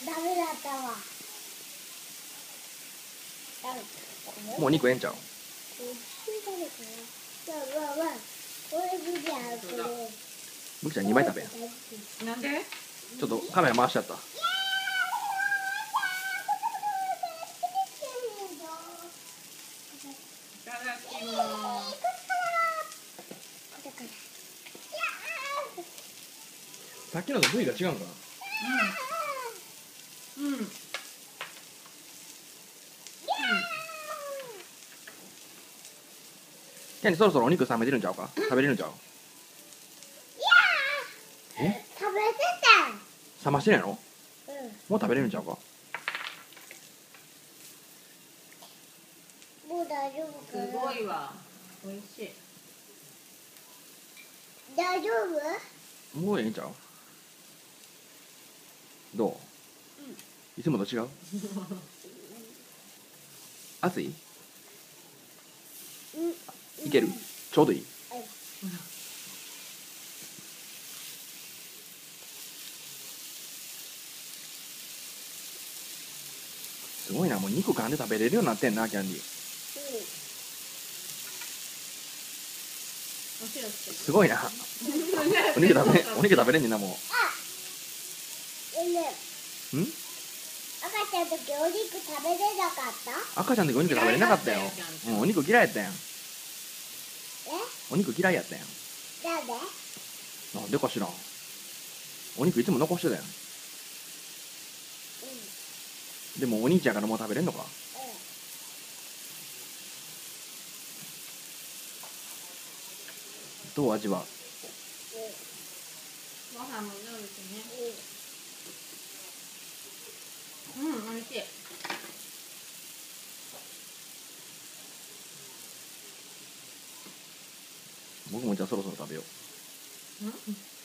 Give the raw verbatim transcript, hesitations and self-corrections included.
ダメだったわ。 もうお肉ええんちゃう？むきちゃんにまい食べや。 なんで？ ちょっとカメラ回しちゃった。 いただきます。 さっきのと部位が違うんかな。 うん。うん。うん。 キャンディそろそろお肉冷めてるんちゃうか。食べれるんちゃう？え？ 食べて冷ましてないの？ た。うん。 もう食べれるんちゃうか。 もう大丈夫かな。 すごいわ。美味しい。 大丈夫？ もうええんちゃう？どう？いつもと違う？熱い？ うん。 いける？ちょうどいい？すごいな、もう肉噛んで食べれるようになってんな、キャンディ。すごいな。お肉食べ、お肉食べれんねんな、もう。 あ、ね、 ん？ 赤ちゃんの時お肉食べれなかった？ 赤ちゃんの時お肉食べれなかったよ。うん、お肉嫌いやったやん。 え？ お肉嫌いやったやん。 なんで？ なんでか知らん。お肉いつも残してたやん。でもお兄ちゃんからもう食べれんのか。どう味は。 ご飯もどうですね。うん、美味しい。 僕もじゃあそろそろ食べよう。 うん。